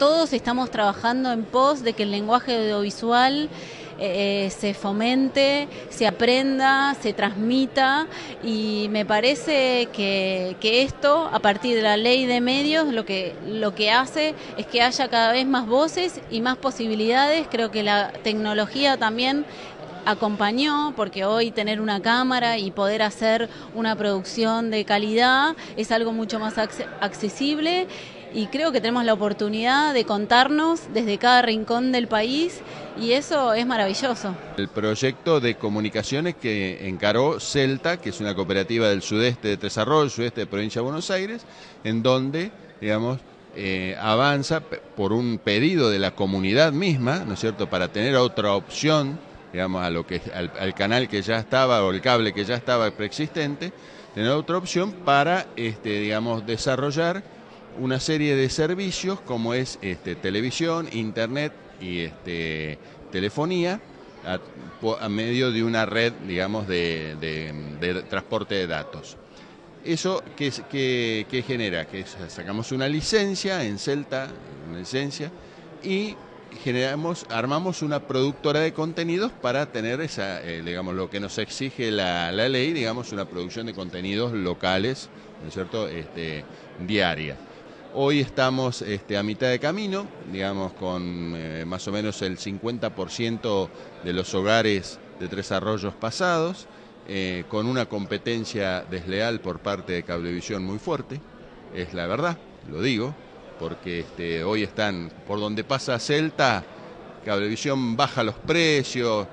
todos estamos trabajando en pos de que el lenguaje audiovisual se fomente, se aprenda, se transmita, y me parece que esto, a partir de la ley de medios, lo que hace es que haya cada vez más voces y más posibilidades. Creo que la tecnología también acompañó, porque hoy tener una cámara y poder hacer una producción de calidad es algo mucho más accesible, y creo que tenemos la oportunidad de contarnos desde cada rincón del país, y eso es maravilloso. El proyecto de comunicaciones que encaró Celta, que es una cooperativa del sudeste de Tres Arroyos, sudeste de Provincia de Buenos Aires, en donde, digamos, avanza por un pedido de la comunidad misma, ¿no es cierto?, para tener otra opción, digamos, a lo que al canal que ya estaba, o el cable que ya estaba preexistente, tener otra opción para, digamos, desarrollar una serie de servicios como es televisión, internet y telefonía a medio de una red, digamos, de transporte de datos. ¿Eso qué genera? Que sacamos una licencia en Celta, una licencia, y armamos una productora de contenidos para tener esa, digamos, lo que nos exige la ley, digamos, una producción de contenidos locales, ¿no es cierto?, diaria. Hoy estamos a mitad de camino, digamos, con más o menos el 50% de los hogares de Tres Arroyos pasados, con una competencia desleal por parte de Cablevisión muy fuerte, es la verdad, lo digo, porque hoy están, por donde pasa Celta, Cablevisión baja los precios,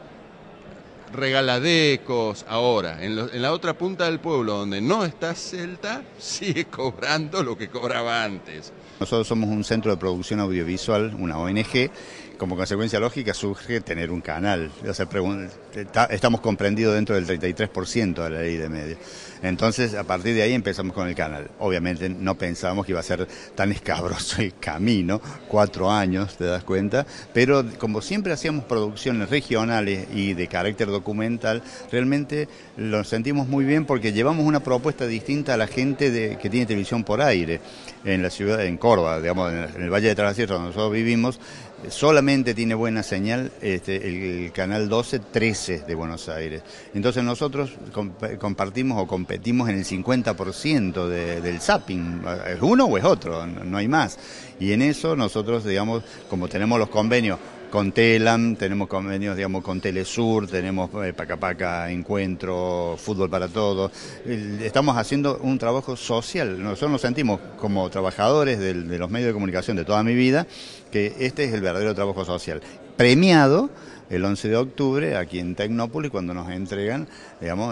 regala decos. Ahora, en la otra punta del pueblo, donde no está Celta, sigue cobrando lo que cobraba antes. Nosotros somos un centro de producción audiovisual, una ONG. Como consecuencia lógica surge tener un canal. O sea, estamos comprendidos dentro del 33% de la ley de medios. Entonces, a partir de ahí empezamos con el canal. Obviamente no pensábamos que iba a ser tan escabroso el camino, 4 años, te das cuenta, pero como siempre hacíamos producciones regionales y de carácter documental, realmente lo sentimos muy bien porque llevamos una propuesta distinta a la gente que tiene televisión por aire. En la ciudad, en Córdoba, digamos, en el Valle de Trasierra, donde nosotros vivimos, solamente tiene buena señal el canal 12-13 de Buenos Aires. Entonces nosotros compartimos o competimos en el 50% del zapping. ¿Es uno o es otro? No hay más. Y en eso nosotros, digamos, como tenemos los convenios con Telam, tenemos convenios, digamos, con Telesur, tenemos Paca Paca, Encuentro, Fútbol para Todos. Estamos haciendo un trabajo social. Nosotros nos sentimos como trabajadores de los medios de comunicación de toda mi vida, que este es el verdadero trabajo social. Premiado el 11 de octubre aquí en Tecnópolis, cuando nos entregan, digamos,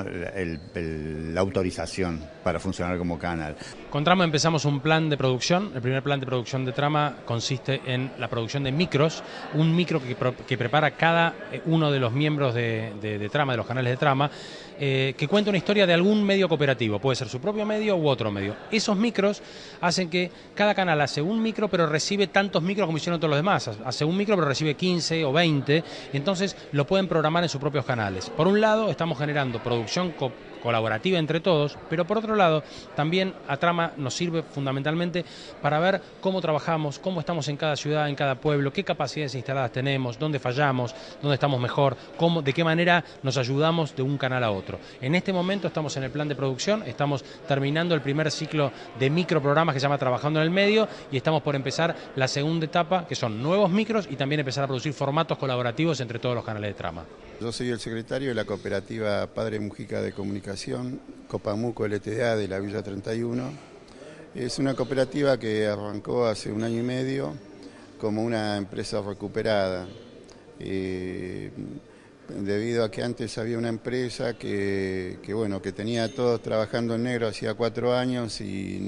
la autorización para funcionar como canal. Con Trama empezamos un plan de producción. El primer plan de producción de Trama consiste en la producción de micros, un micro que prepara cada uno de los miembros de Trama, de los canales de Trama, que cuenta una historia de algún medio cooperativo, puede ser su propio medio u otro medio. Esos micros hacen que cada canal hace un micro, pero recibe tantos micros como hicieron todos los demás. Hace un micro, pero recibe 15 o 20, entonces lo pueden programar en sus propios canales. Por un lado, estamos generando producción colaborativa entre todos, pero por otro lado, también a Trama nos sirve fundamentalmente para ver cómo trabajamos, cómo estamos en cada ciudad, en cada pueblo, qué capacidades instaladas tenemos, dónde fallamos, dónde estamos mejor, de qué manera nos ayudamos de un canal a otro. En este momento estamos en el plan de producción, estamos terminando el primer ciclo de microprogramas que se llama Trabajando en el Medio, y estamos por empezar la segunda etapa, que son nuevos micros, y también empezar a producir formatos colaborativos entre todos los canales de Trama. Yo soy el secretario de la cooperativa Padre Mujica de Comunicación, Copamuco LTDA de la Villa 31. Es una cooperativa que arrancó hace 1 año y medio como una empresa recuperada. Debido a que antes había una empresa que tenía a todos trabajando en negro hacía 4 años y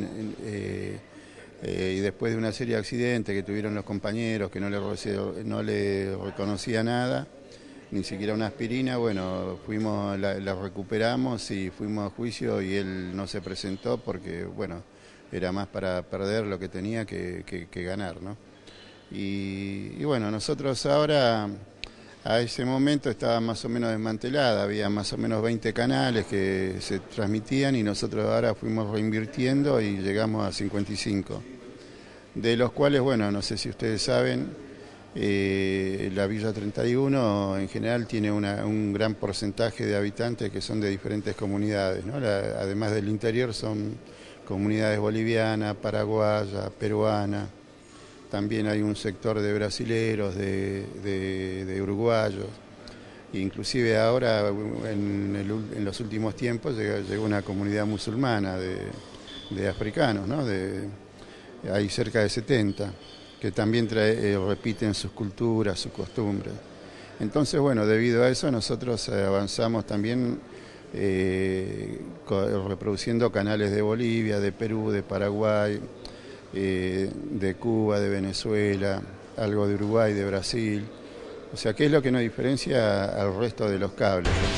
después de una serie de accidentes que tuvieron los compañeros, que no le reconocía nada, ni siquiera una aspirina, la recuperamos y fuimos a juicio y él no se presentó porque, era más para perder lo que tenía que ganar, ¿no? Y nosotros ahora, a ese momento estaba más o menos desmantelada, había más o menos 20 canales que se transmitían y nosotros ahora fuimos reinvirtiendo y llegamos a 55. de los cuales, bueno, no sé si ustedes saben, la Villa 31 en general tiene un gran porcentaje de habitantes que son de diferentes comunidades, ¿no? Además del interior son comunidades bolivianas, paraguayas, peruanas, también hay un sector de brasileros, de uruguayos, inclusive ahora en los últimos tiempos llegó una comunidad musulmana de africanos, ¿no? Hay cerca de 70, que también repiten sus culturas, sus costumbres. Entonces, bueno, debido a eso nosotros avanzamos también reproduciendo canales de Bolivia, de Perú, de Paraguay, de Cuba, de Venezuela, algo de Uruguay, de Brasil. O sea, ¿qué es lo que nos diferencia al resto de los cables?